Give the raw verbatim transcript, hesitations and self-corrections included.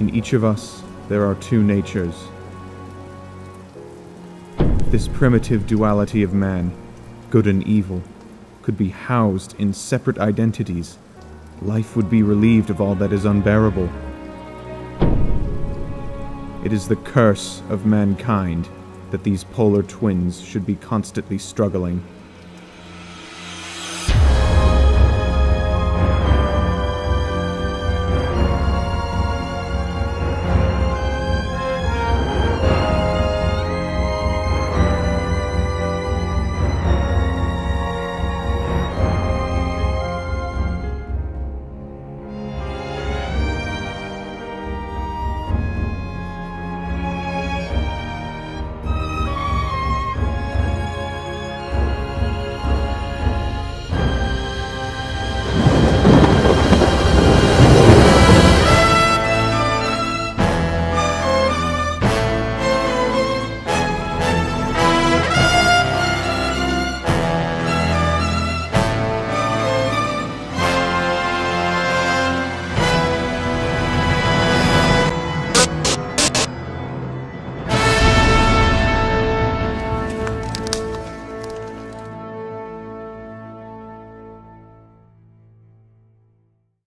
In each of us, there are two natures. If this primitive duality of man, good and evil, could be housed in separate identities, life would be relieved of all that is unbearable. It is the curse of mankind that these polar twins should be constantly struggling.